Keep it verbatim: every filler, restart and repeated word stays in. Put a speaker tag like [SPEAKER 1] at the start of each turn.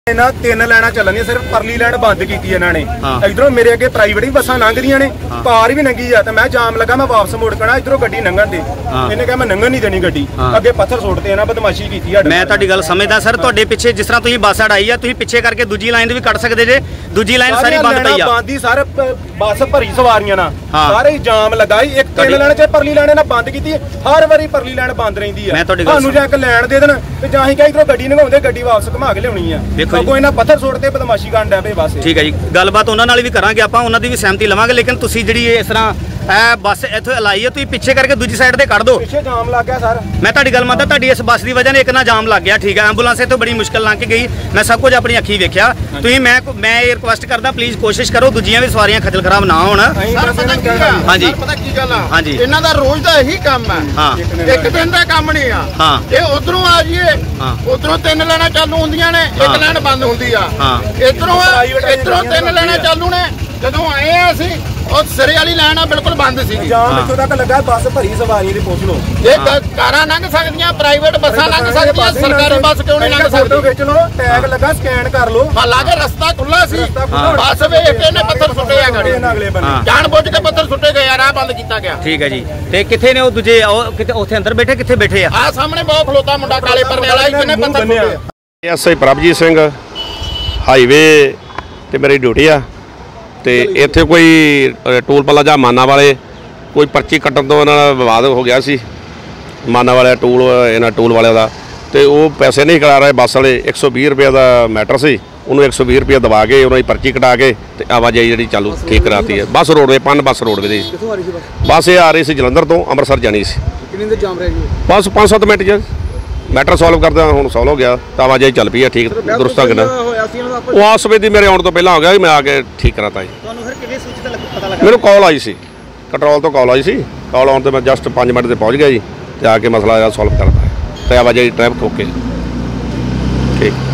[SPEAKER 1] ਇਹਨਾਂ ਤਿੰਨ ਲੈਣਾ ਚੱਲਣੀਆਂ ਸਿਰਫ ਪਰਲੀ ਲੈਣ ਬੰਦ ਕੀਤੀ ਇਹਨਾਂ ਨੇ। ਇਧਰੋਂ ਮੇਰੇ ਅੱਗੇ ਪ੍ਰਾਈਵੇਟ ਵੀ ਬੱਸਾਂ ਲੰਘਦੀਆਂ ਨੇ, ਕਾਰ ਵੀ ਲੰਘੀ ਆ ਤੇ ਮੈਂ ਜਾਮ ਲੱਗਾ, ਮੈਂ ਵਾਪਸ ਮੁੜ ਕਣਾ ਇਧਰੋਂ ਗੱਡੀ ਲੰਘਣ ਦੇ। ਇਹਨੇ ਕਿਹਾ ਮੈਂ ਲੰਘਣ ਨਹੀਂ ਦੇਣੀ ਗੱਡੀ, ਅੱਗੇ ਪੱਥਰ ਸੁੱਟਦੇ ਇਹਨਾਂ ਬਦਮਾਸ਼ੀ ਕੀਤੀ ਆ।
[SPEAKER 2] ਮੈਂ ਤੁਹਾਡੀ ਗੱਲ ਸਮਝਦਾ ਸਰ, ਤੁਹਾਡੇ ਪਿੱਛੇ ਜਿਸ ਤਰ੍ਹਾਂ ਤੁਸੀਂ ਬੱਸ ਅੜਾਈ ਆ, ਤੁਸੀਂ ਪਿੱਛੇ ਕਰਕੇ ਦੂਜੀ ਲਾਈਨ ਵੀ ਕੱਢ ਸਕਦੇ ਜੇ। ਦੂਜੀ ਲਾਈਨ ਸਾਰੀ ਬੰਦ ਪਈ ਆ,
[SPEAKER 1] ਬੰਦ ਹੀ ਸਰ, ਬੱਸ ਭਰੀ ਸਵਾਰੀਆਂ ਨਾਲ ਸਾਰੇ ਜਾਮ ਲਗਾਈ। ਇੱਕ ਤਿੰਨ ਲੈਣ ਚ ਪਰਲੀ ਲੈਣ ਇਹਨਾਂ ਬੰਦ ਕੀਤੀ, ਹਰ ਵਾਰੀ ਪਰਲੀ ਲੈਣ ਬੰਦ ਰਹਿੰਦੀ ਆ। ਤੁਹਾਨੂੰ ਜਾਂ ਇੱਕ ਲੈਣ ਦੇ ਦੇਣ ਤੇ ਜਾਂ ਹੀ ਕਹੀ ਇਧਰੋਂ ਗੱਡੀ ਲੰਘਾਉਂਦੇ, ਗੱਡੀ ਵਾਪਸ ਘੁਮਾ ਕੇ ਲਿਆਉਣੀ ਆ। ਅੱਗੋਂ ਇਹਨਾਂ ਪੱਥਰ ਸੁੱਟਦੇ ਬਦਮਾਸ਼ੀ ਕਰਨ ਡੈ ਪਏ ਬਸ।
[SPEAKER 2] ਠੀਕ ਹੈ ਜੀ, ਗੱਲਬਾਤ ਉਹਨਾਂ ਨਾਲ ਵੀ ਕਰਾਂਗੇ ਆਪਾਂ, ਉਹਨਾਂ ਦੀ ਵੀ ਸਹਿਮਤੀ ਲਵਾਂਗੇ। ਲੇਕਿਨ ਤੁਸੀਂ ਜਿਹੜੀ ਇਸ ਤਰ੍ਹਾਂ ਇਹ ਬੱਸ ਇੱਥੋਂ ਲਾਈ ਹੈ, ਤੁਸੀਂ ਪਿੱਛੇ ਕਰਕੇ ਦੂਜੀ ਸਾਈਡ ਤੇ ਕੱਢ ਦਿਓ।
[SPEAKER 1] ਪਿੱਛੇ ਜਾਮ ਲੱਗ ਗਿਆ ਸਰ।
[SPEAKER 2] ਮੈਂ ਤੁਹਾਡੀ ਗੱਲ ਮੰਨਦਾ, ਤੁਹਾਡੀ ਇਸ ਬੱਸ ਦੀ ਵਜ੍ਹਾ ਨਾਲ ਇੱਕ ਨਾ ਜਾਮ ਲੱਗ ਗਿਆ। ਠੀਕ ਹੈ, ਐਂਬੂਲੈਂਸ ਇੱਥੋਂ ਬੜੀ ਮੁਸ਼ਕਿਲ ਲੰਘ ਕੇ ਗਈ, ਮੈਂ ਸਭ ਕੁਝ ਆਪਣੀ ਅੱਖੀਂ ਵੇਖਿਆ। ਤੁਸੀਂ ਮੈਂ ਮੈਂ ਇਹ ਰਿਕੁਐਸਟ ਕਰਦਾ, ਪਲੀਜ਼ ਕੋਸ਼ਿਸ਼ ਕਰੋ ਦੂਜੀਆਂ ਵੀ ਸਵਾਰੀਆਂ ਖੱਜਲ ਖਰਾਬ ਨਾ ਹੋਣ।
[SPEAKER 3] ਹਾਂਜੀ ਪਤਾ ਕੀ ਗੱਲ ਆ,
[SPEAKER 2] ਹਾਂਜੀ
[SPEAKER 3] ਇਹਨਾਂ ਦਾ ਰੋਜ਼ ਦਾ ਇਹੀ ਕੰਮ ਹੈ।
[SPEAKER 2] ਹਾਂ,
[SPEAKER 3] ਇੱਕ ਦਿਨ ਦਾ ਕੰਮ ਨਹੀਂ ਆ।
[SPEAKER 2] ਹਾਂ,
[SPEAKER 3] ਇਹ ਉਧਰੋਂ ਆ ਜੀਏ, ਉਧਰੋਂ ਤਿੰਨ ਲੈਣਾ ਚਾਲੂ ਹੁੰਦੀਆਂ ਨੇ, ਇੱਕ ਲੈਣ ਬੰਦ ਹੁੰਦੀ ਆ। ਇਧਰੋਂ ਇਧਰੋਂ ਤਿੰਨ ਲੈਣਾ ਚਾਲੂ ਨੇ। ਜਦੋਂ ਆਏ ਆ ਅਸੀਂ, ਉਹ ਸਿਰੇ ਵਾਲੀ ਲਾਈਨ ਆ ਬਿਲਕੁਲ ਬੰਦ ਸੀ।
[SPEAKER 1] ਜਾਮ ਇੱਥੋਂ ਤੱਕ ਲੱਗਾ, ਬੱਸ ਭਰੀ ਸਵਾਰੀ ਦੀ ਪੁੱਛ ਲਓ।
[SPEAKER 3] ਇਹ ਕਾਰਾਂ ਲੰਘ ਸਕਦੀਆਂ, ਪ੍ਰਾਈਵੇਟ ਬੱਸਾਂ ਲੰਘ ਸਕਦੀਆਂ, ਸਰਕਾਰੀ ਬੱਸ ਕਿਉਂ ਨਹੀਂ ਲੰਘ ਸਕਦੀ?
[SPEAKER 1] ਫੋਟੋ ਖਿੱਚ ਲਓ, ਟੈਗ ਲੱਗਾ, ਸਕੈਨ ਕਰ ਲਓ।
[SPEAKER 3] ਹਾਲਾਂ ਕਿ ਰਸਤਾ ਖੁੱਲਾ ਸੀ, ਬੱਸ ਵੇਖ ਕੇ ਇਹਨੇ ਪੱਥਰ ਸੁੱਟੇ ਆ ਗਾੜੀ, ਜਾਣ ਬੁੱਝ ਕੇ ਪੱਥਰ ਸੁੱਟੇ ਗਏ ਆ, ਰਾਹ ਬੰਦ ਕੀਤਾ ਗਿਆ।
[SPEAKER 2] ਠੀਕ ਹੈ ਜੀ, ਤੇ ਕਿੱਥੇ ਨੇ ਉਹ ਦੂਜੇ, ਉਹ ਕਿਤੇ ਉੱਥੇ ਅੰਦਰ ਬੈਠੇ, ਕਿੱਥੇ ਬੈਠੇ ਆ?
[SPEAKER 3] ਆ ਸਾਹਮਣੇ ਬਹੁਤ ਖਲੋਤਾ ਮੁੰਡਾ ਕਾਲੇ ਪਰਨੇ ਵਾਲਾ, ਇਹਨੇ ਪੱਥਰ ਸੁੱਟੇ।
[SPEAKER 4] S I Prabhjeet Singh, highway ਤੇ ਮੇਰੀ ਡਿਊਟੀ ਆ। ਤੇ ਇੱਥੇ ਕੋਈ ਟੋਲ ਪਲਾ ਜਾਂ ਮਾਨਾ ਵਾਲੇ ਕੋਈ ਪਰਚੀ ਕੱਟਣ ਤੋਂ ਇਹਨਾਂ ਦਾ ਵਿਵਾਦ ਹੋ ਗਿਆ ਸੀ। ਮਾਨਾ ਵਾਲੇ ਟੋਲ, ਇਹਨਾਂ ਟੋਲ ਵਾਲਿਆਂ ਦਾ, ਤੇ ਉਹ ਪੈਸੇ ਨਹੀਂ ਕਰਾ ਰਹੇ ਬੱਸ ਵਾਲੇ। ਇੱਕ ਸੌ ਵੀਹ ਰੁਪਏ ਦਾ ਮੈਟਰ ਸੀ, ਉਹਨੂੰ ਇੱਕ ਸੌ ਵੀਹ ਰੁਪਏ ਦਵਾ ਕੇ ਉਹਨਾਂ ਦੀ ਪਰਚੀ ਕਟਾ ਕੇ ਤੇ ਆਵਾਜਾਈ ਜਿਹੜੀ ਚਾਲੂ ਠੀਕ ਕਰਾਤੀ ਹੈ। ਬੱਸ ਰੋਡਵੇ ਪੰਨ ਬੱਸ ਰੋਡਵੇ ਦੀ ਬੱਸ ਇਹ ਆ ਰਹੀ ਸੀ ਜਲੰਧਰ ਤੋਂ ਅੰਮ੍ਰਿਤਸਰ ਜਾਣੀ ਸੀ।
[SPEAKER 5] ਕਿੰਨੀ ਦੇਰ ਜਾਮ ਰਹਿ ਗਈ?
[SPEAKER 4] ਬਸ ਪੰਜ ਸੱਤ ਮਿੰਟ 'ਚ ਮੈਟਰ ਸੋਲਵ ਕਰਦਾ ਹੁਣ ਸੋਲਵ ਹੋ ਗਿਆ, ਤਾਂ ਆਵਾਜਾਈ ਚੱਲ ਪਈ ਹੈ ਠੀਕ ਦਰੁਸਤ ਆ। ਕਿੰਨਾ ਉਹ ਆਸ ਸਵੇਰ ਦੀ ਮੇਰੇ ਆਉਣ ਤੋਂ ਪਹਿਲਾਂ ਹੋ ਗਿਆ, ਮੈਂ ਆ ਕੇ ਠੀਕ ਕਰਾਤਾ ਜੀ।
[SPEAKER 2] ਤੁਹਾਨੂੰ ਫਿਰ ਕਿਵੇਂ ਸੂਚਿਤ ਪਤਾ ਲੱਗਾ?
[SPEAKER 4] ਮੈਨੂੰ ਕਾਲ ਆਈ ਸੀ, ਕੰਟਰੋਲ ਤੋਂ ਕਾਲ ਆਈ ਸੀ। ਕਾਲ ਆਉਣ ਤੇ ਮੈਂ ਜਸਟ ਪੰਜ ਮਿੰਟ ਤੇ ਪਹੁੰਚ ਗਿਆ ਜੀ, ਤੇ ਆ ਕੇ ਮਸਲਾ ਸੋਲਵ ਕਰਤਾ ਤੇ ਆਵਾਜਾਈ ਟ੍ਰੈਫਿਕ ਓਕੇ ਠੀਕ।